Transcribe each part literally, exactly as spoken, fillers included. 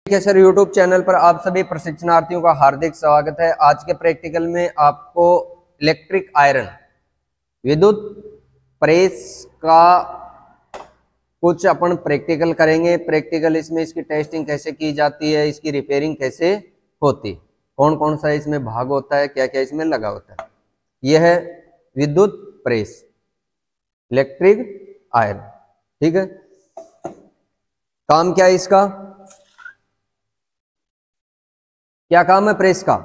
ठीक है sir, YouTube channel पर आप सभी प्रशिक्षणार्थियों का हार्दिक स्वागत है। आज के प्रैक्टिकल में आपको इलेक्ट्रिक आयरन विद्युत प्रेस का कुछ अपन प्रैक्टिकल करेंगे। प्रैक्टिकल इसमें इसकी टेस्टिंग कैसे की जाती है, इसकी रिपेयरिंग कैसे होती, कौन कौन सा इसमें भाग होता है, क्या क्या इसमें लगा होता है। यह है विद्युत प्रेस, इलेक्ट्रिक आयरन। ठीक है, काम क्या है इसका, क्या काम है प्रेस का?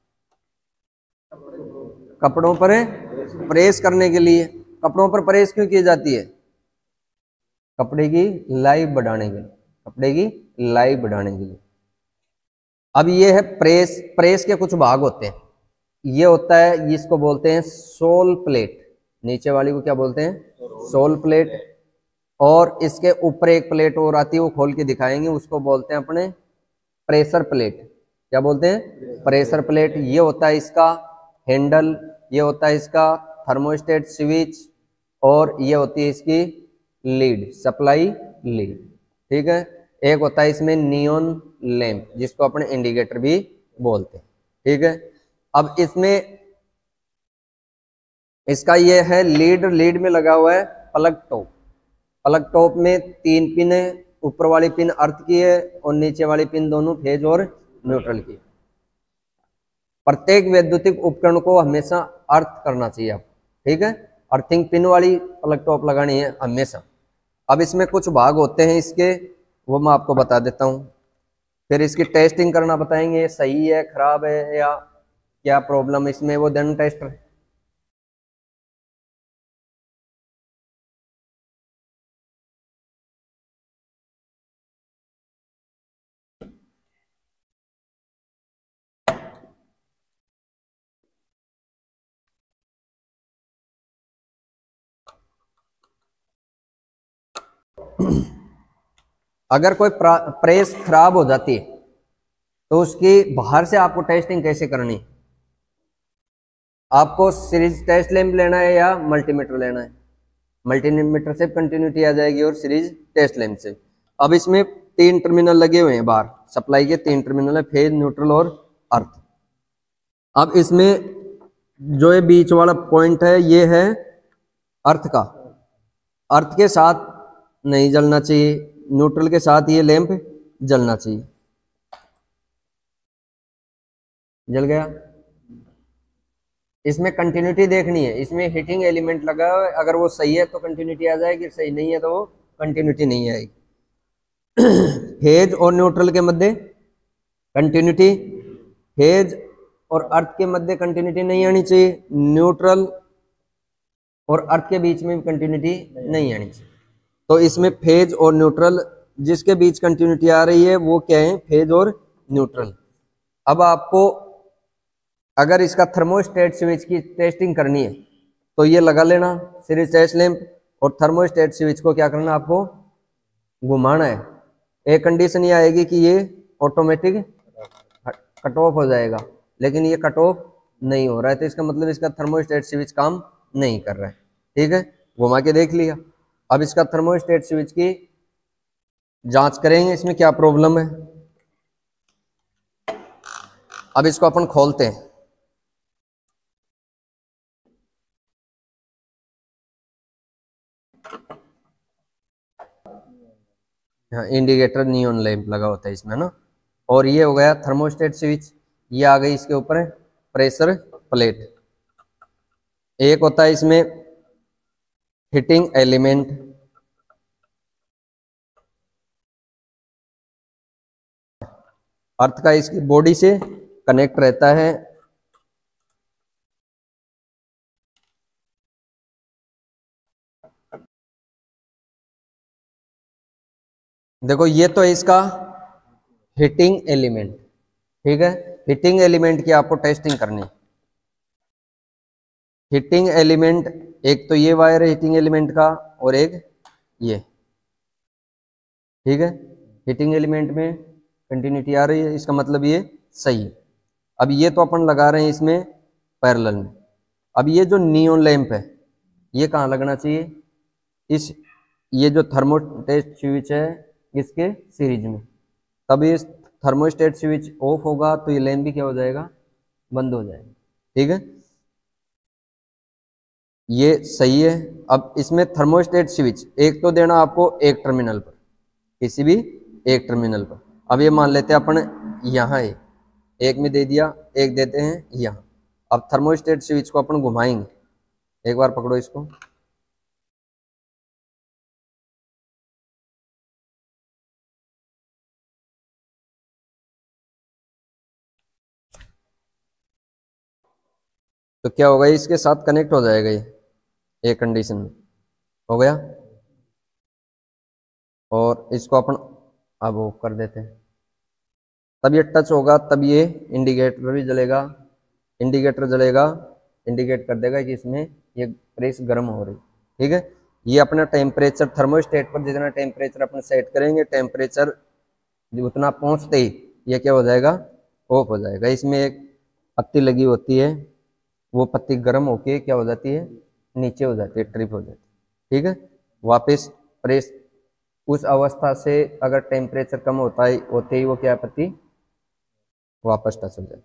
कपड़ों पर प्रेस करने के लिए। कपड़ों पर प्रेस क्यों की जाती है? कपड़े की लाइफ बढ़ाने के लिए, कपड़े की लाइफ बढ़ाने के लिए। अब ये है प्रेस। प्रेस के कुछ भाग होते हैं। ये होता है, इसको बोलते हैं सोल प्लेट। नीचे वाली को क्या बोलते हैं? Sole plate. और इसके ऊपर एक प्लेट और आती है, वो खोल के दिखाएंगे, उसको बोलते हैं अपने प्रेशर प्लेट। क्या बोलते हैं? Pressure plate. ये होता है इसका हैंडल, ये होता है इसका थर्मोस्टेट स्विच, और ये होती है इसकी लीड, सप्लाई लीड। ठीक है, एक होता है इसमें नियॉन लैंप, जिसको अपने इंडिकेटर भी बोलते हैं। ठीक है, अब इसमें इसका ये है लीड। लीड में लगा हुआ है प्लग टॉप। प्लग टॉप में तीन पिन है, ऊपर वाली पिन अर्थ की है और नीचे वाली पिन दोनों फेज और न्यूट्रल की। प्रत्येक वैद्युतिक उपकरण को हमेशा अर्थ करना चाहिए आप। ठीक है, अर्थिंग पिन वाली प्लग टॉप लगानी है हमेशा। अब इसमें कुछ भाग होते हैं इसके, वो मैं आपको बता देता हूँ, फिर इसकी टेस्टिंग करना बताएंगे, सही है खराब है या क्या प्रॉब्लम इसमें, वो देन टेस्टर। अगर कोई प्रेस खराब हो जाती है तो उसकी बाहर से आपको टेस्टिंग कैसे करनी? आपको सीरीज टेस्ट लैंप लेना है या मल्टीमीटर लेना है? मल्टीमीटर से कंटिन्यूटी आ जाएगी और सीरीज टेस्ट लैंप से। अब इसमें तीन टर्मिनल लगे हुए हैं बाहर, सप्लाई के तीन टर्मिनल है, फेज, न्यूट्रल और अर्थ। अब इसमें जो ये बीच वाला पॉइंट है, ये है अर्थ का। अर्थ के साथ नहीं जलना चाहिए, न्यूट्रल के साथ ये लैंप जलना चाहिए। जल गया। इसमें कंटिन्यूटी देखनी है, इसमें हीटिंग एलिमेंट लगा है, अगर वो सही है तो कंटिन्यूटी आ जाएगी, सही नहीं है तो वो कंटिन्यूटी नहीं आएगी। फेज और न्यूट्रल के मध्य कंटिन्यूटी, फेज और अर्थ के मध्य कंटिन्यूटी नहीं आनी चाहिए, न्यूट्रल और अर्थ के बीच में कंटिन्यूटी नहीं आनी चाहिए। तो इसमें फेज और न्यूट्रल, जिसके बीच कंटिन्यूटी आ रही है वो क्या है? फेज और न्यूट्रल। अब आपको अगर इसका थर्मोस्टेट स्विच की टेस्टिंग करनी है तो ये लगा लेना सीरीज टेस्ट लैंप, और थर्मोस्टेट स्विच को क्या करना, आपको घुमाना है। एक कंडीशन ये आएगी कि ये ऑटोमेटिक कट ऑफ हो जाएगा, लेकिन ये कट ऑफ नहीं हो रहा है, तो इसका मतलब इसका थर्मोस्टेट स्विच काम नहीं कर रहा है। ठीक है, घुमा के देख लिया। अब इसका थर्मोस्टेट स्विच की जांच करेंगे, इसमें क्या प्रॉब्लम है। अब इसको अपन खोलते हैं। हाँ, इंडिकेटर नियॉन लैंप लगा होता है इसमें ना। और ये हो गया थर्मोस्टेट स्विच, ये आ गई इसके ऊपर प्रेशर प्लेट। एक होता है इसमें हीटिंग एलिमेंट, अर्थ का इसकी बॉडी से कनेक्ट रहता है। देखो ये तो है इसका हीटिंग एलिमेंट। ठीक है, हीटिंग एलिमेंट की आपको टेस्टिंग करनी। हीटिंग एलिमेंट, एक तो ये वायर है हीटिंग एलिमेंट का, और एक ये। ठीक है, हीटिंग एलिमेंट में कंटिन्यूटी आ रही है, इसका मतलब ये सही है। अब ये तो अपन लगा रहे हैं इसमें पैरेलल में। अब ये जो नियॉन लैंप है ये कहाँ लगना चाहिए? इस ये जो थर्मोस्टेट स्विच है इसके सीरीज में, तब ये थर्मोस्टेट स्विच ऑफ होगा तो ये लैंप भी क्या हो जाएगा, बंद हो जाएगा। ठीक है, ये सही है। अब इसमें थर्मोस्टेट स्विच एक तो देना आपको एक टर्मिनल पर, किसी भी एक टर्मिनल पर। अब ये मान लेते हैं अपन यहाँ है, एक में दे दिया, एक देते हैं यहाँ। अब थर्मोस्टेट स्विच को अपन घुमाएंगे, एक बार पकड़ो इसको, तो क्या होगा, इसके साथ कनेक्ट हो जाएगा ये एक कंडीशन में, हो गया। और इसको अपन अब वो कर देते हैं, तब ये टच होगा, तब ये इंडिकेटर भी जलेगा, इंडिकेटर जलेगा, इंडिकेट कर देगा कि इसमें ये प्रेस गर्म हो रही। ठीक है, ये अपना टेम्परेचर थर्मोस्टेट पर जितना टेम्परेचर अपन सेट करेंगे, टेम्परेचर उतना पहुंचते ही ये क्या हो जाएगा, ऑफ हो जाएगा। इसमें एक पत्ती लगी होती है, वो पत्ती गर्म होके क्या हो जाती है, नीचे हो जाती है, ट्रिप हो जाती है। ठीक है, वापस प्रेस उस अवस्था से अगर टेम्परेचर कम होता है होते ही वो क्या पत्ती वापस टच हो जाती है।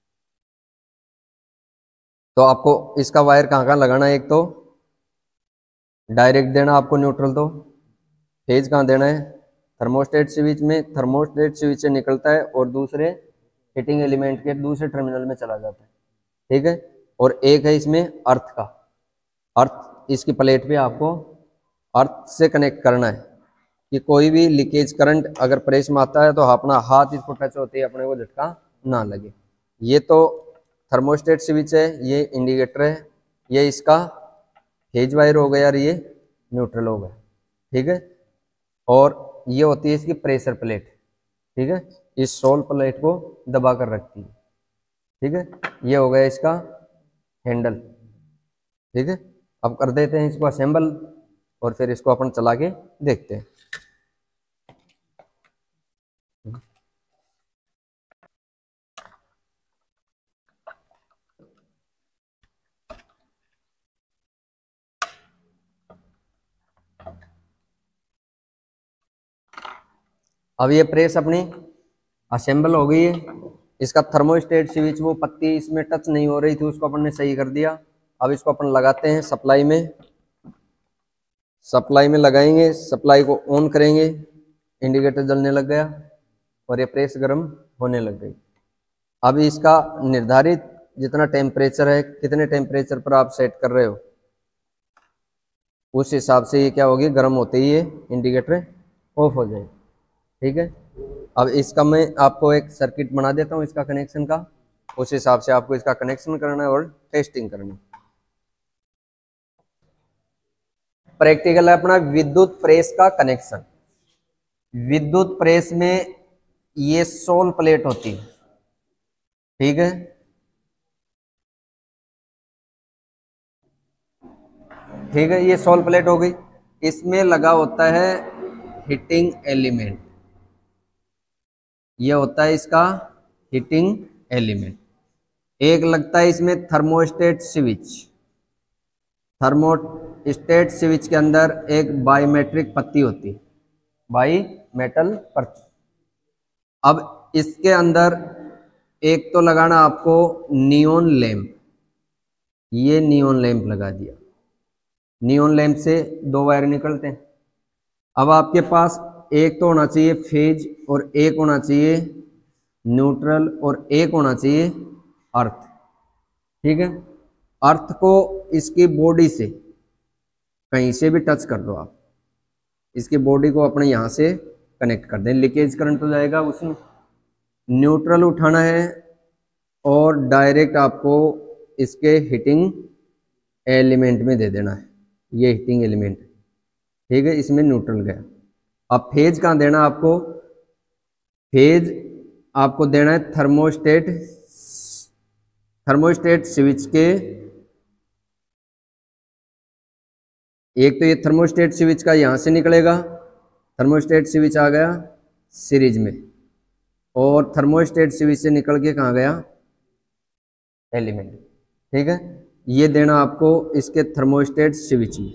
तो आपको इसका वायर कहाँ कहाँ लगाना है, एक तो डायरेक्ट देना आपको न्यूट्रल, तो फेज कहाँ देना है, थर्मोस्टेट स्विच में, थर्मोस्टेट स्विच से निकलता है और दूसरे हीटिंग एलिमेंट के दूसरे टर्मिनल में चला जाता है। ठीक है, और एक है इसमें अर्थ का, अर्थ इसकी प्लेट पे आपको अर्थ से कनेक्ट करना है कि कोई भी लीकेज करंट अगर प्रेस में आता है तो अपना हाथ इसको टच होते ही अपने को झटका ना लगे। ये तो थर्मोस्टेट स्विच है, ये इंडिकेटर है, ये इसका फेज वायर हो गया और ये न्यूट्रल हो गया। ठीक है, और ये होती है इसकी प्रेशर प्लेट। ठीक है, इस सोल प्लेट को दबा कर रखती है। ठीक है, ये हो गया इसका हैंडल। ठीक है, अब कर देते हैं इसको असेंबल और फिर इसको अपन चला के देखते हैं। अब ये प्रेस अपनी असेंबल हो गई है। इसका थर्मोस्टेट स्विच वो पत्ती इसमें टच नहीं हो रही थी, उसको अपन ने सही कर दिया। अब इसको अपन लगाते हैं सप्लाई में, सप्लाई में लगाएंगे, सप्लाई को ऑन करेंगे, इंडिकेटर जलने लग गया और ये प्रेस गर्म होने लग गई। अब इसका निर्धारित जितना टेम्परेचर है, कितने टेम्परेचर पर आप सेट कर रहे हो, उस हिसाब से ये क्या होगी, गर्म होते ही ये इंडिकेटर ऑफ हो जाएगा। ठीक है, अब इसका मैं आपको एक सर्किट बना देता हूँ इसका कनेक्शन का, उस हिसाब से आपको इसका कनेक्शन करना है और टेस्टिंग करनी है। प्रैक्टिकल है अपना विद्युत प्रेस का कनेक्शन। विद्युत प्रेस में ये सोल प्लेट होती है। ठीक है, ठीक है, ये सोल प्लेट हो गई। इसमें लगा होता है हीटिंग एलिमेंट, ये होता है इसका हीटिंग एलिमेंट। एक लगता है इसमें थर्मोस्टेट स्विच, थर्मोस्टेट स्विच के अंदर एक बायोमेट्रिक पत्ती होती है, बाई मेटल पत्ती। अब इसके अंदर एक तो लगाना आपको नियॉन लैंप, ये नियॉन लैंप लगा दिया, नियॉन लैंप से दो वायर निकलते हैं। अब आपके पास एक तो होना चाहिए फेज और एक होना चाहिए न्यूट्रल और एक होना चाहिए अर्थ। ठीक है, अर्थ को इसकी बॉडी से कहीं से भी टच कर दो आप, इसकी बॉडी को अपने यहाँ से कनेक्ट कर दें, लीकेज करंट हो जाएगा उसमें। न्यूट्रल उठाना है और डायरेक्ट आपको इसके हीटिंग एलिमेंट में दे देना है, ये हीटिंग एलिमेंट। ठीक है, इसमें न्यूट्रल गया। अब फेज कहाँ देना आपको, फेज आपको देना है थर्मोस्टेट, थर्मोस्टेट स्विच के, एक तो ये थर्मोस्टेट स्विच का यहां से निकलेगा, थर्मोस्टेट स्विच आ गया सीरीज में, और थर्मोस्टेट स्विच से निकल के कहाँ गया एलिमेंट। ठीक है, ये देना आपको इसके थर्मोस्टेट स्विच में।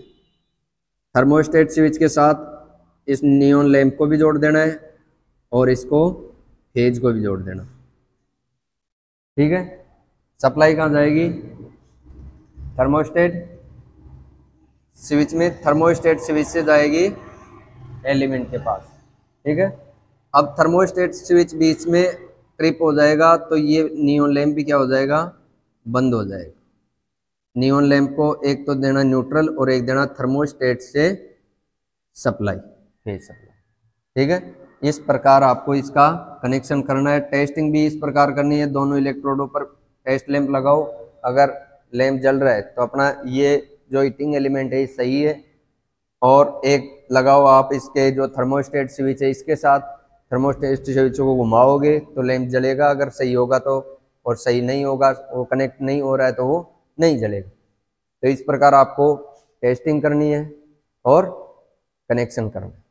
थर्मोस्टेट स्विच के साथ इस नियॉन लैंप को भी जोड़ देना है और इसको फेज को भी जोड़ देना। ठीक है, सप्लाई कहाँ जाएगी, थर्मोस्टेट स्विच में, थर्मोस्टेट स्विच से जाएगी एलिमेंट के पास। ठीक है, अब थर्मोस्टेट स्विच बीच में ट्रिप हो जाएगा तो ये नियॉन लैंप भी क्या हो जाएगा, बंद हो जाएगा। नियॉन लैंप को एक तो देना न्यूट्रल और एक देना थर्मोस्टेट से सप्लाई, फेज सप्लाई। ठीक है, इस प्रकार आपको इसका कनेक्शन करना है। टेस्टिंग भी इस प्रकार करनी है, दोनों इलेक्ट्रोडों पर टेस्ट लैंप लगाओ, अगर लैंप जल रहा है तो अपना ये जो हीटिंग एलिमेंट है सही है, और एक लगाओ आप इसके जो थर्मोस्टेट स्विच है इसके साथ, थर्मोस्टेट स्विच को घुमाओगे तो लैंप जलेगा, अगर सही होगा तो, और सही नहीं होगा, वो कनेक्ट नहीं हो रहा है तो वो नहीं जलेगा। तो इस प्रकार आपको टेस्टिंग करनी है और कनेक्शन करना है।